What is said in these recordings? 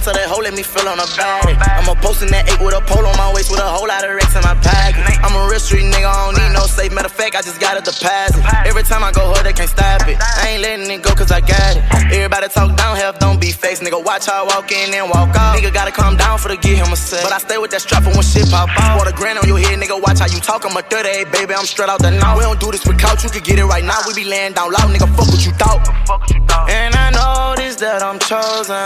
so that hoe let me feel on her body. I'm a postin' that 8 with a pole on my waist with a whole lot of racks in my pocket. I'm a real street nigga, I don't need no safe. Matter of fact, I just got a deposit. Every time I go hard, they can't stop it. I ain't letting it go cause I got it. Everybody talk down, health don't be fakes. Nigga, watch how I walk in and walk out. Nigga gotta calm down for to get him a set. But I stay with that strap for when shit pop out. Put a grand on your head, nigga, watch how you talk. I'm a 38, baby, I'm straight out the north. We don't do this with couch, you could get it right now. We be laying down loud, nigga, fuck what you thought. And I noticed that I'm chosen.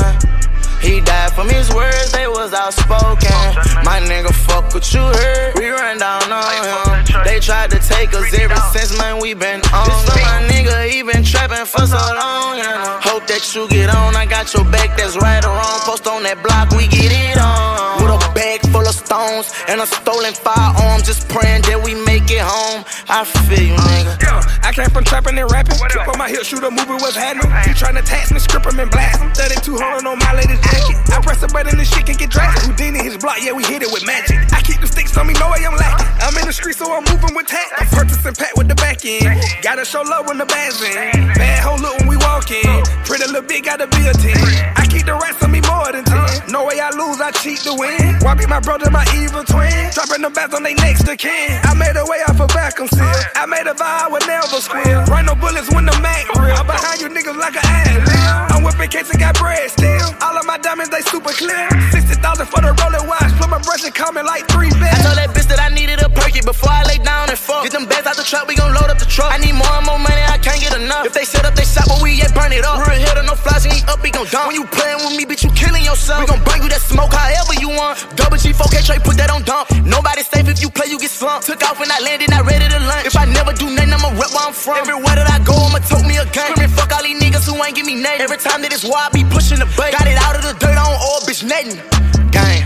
He died from his words, they was outspoken. My nigga, fuck what you heard, we run down on him. They tried to take us ever since, man, we been on. This for my nigga, he been trapping for so long, you know. Hope that you get on, I got your back, that's right or wrong. Post on that block, we get it on. With a bag full of stones and a stolen firearm, just praying that we make it home. I feel you, nigga. Yeah, I came from trapping and rapping. Keep on my hip, shooter, moving, what's happening? He tryna tax me, script him and blast him. 3200 on my latest jacket. I press a button, this shit can get drastic. Houdini his block, yeah, we hit it with magic. I keep the sticks on me, no way I'm lacking. I'm in the street, so I'm moving with tact. I'm purchasing pack with the back end. Gotta show love when the band's in. Bad hoe look when we walk in. Pretty little bitch, gotta be a 10. I keep the rest of me more than 10. No way I lose, I cheat to win. Why be my brother, my evil twin? Dropping the bats on they next to kin. I made a way off a vacuum seal. I made a vow I would never squeal. Right no bullets when the Mac real. I'm behind you niggas like an ad-lib. I'm whipping cakes and got bread still. All of my diamonds, they super clear. 60,000 for the rolling watch. Put my brush and coming like 3 bets. I told that bitch that I needed a perky before I lay down and fuck. Get them bags out the truck, we gon' load up the truck. I need more and more money, I can't get enough. If they set up they shop, but we yet burn it up. Real hitter, no flies, and he up, he gon' dump. When you playin' with me, bitch, you killing yourself. We gon' bring you that smoke however you want. Double G, 4K tray, put that on dump. Nobody safe if you play, you get slumped. Took off when I landed, not ready to lunch. If I never do nothing, I'ma rep where I'm from. Everywhere that I go, I'ma tote me a gun. Screamin' fuck all these niggas who ain't give me nothing. Every time that it's wild, I be pushing the button. Got it out of the dirt, on all bitch, nothing. Gang.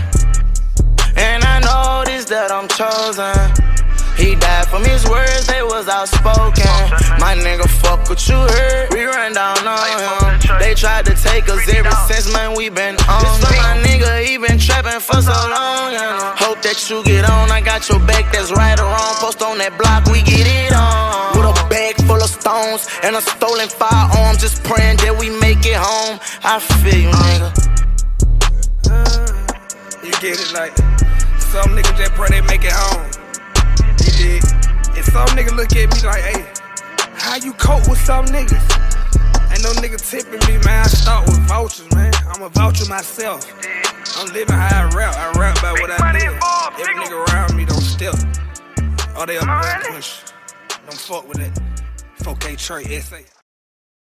And I noticed that I'm chosen. He died from his words, they was outspoken. My nigga, fuck what you heard, we run down on him. They tried to take us ever since, man, we been on. This for my nigga, he been trapping for so long, you know. Hope that you get on, I got your back, that's right or wrong. Post on that block, we get it on. With a bag full of stones and a stolen firearm, just praying that we make it home. I feel you, nigga. You get it, like some niggas just pray they make it home. You did. And some niggas look at me like, hey, how you cope with some niggas? Ain't no nigga tipping me, man. I start with vouchers, man. I'm a voucher myself. I'm living how I rap. I rap about what I do. Every nigga around me don't step. Or they up there push. Don't fuck with it. 4K Trey SA.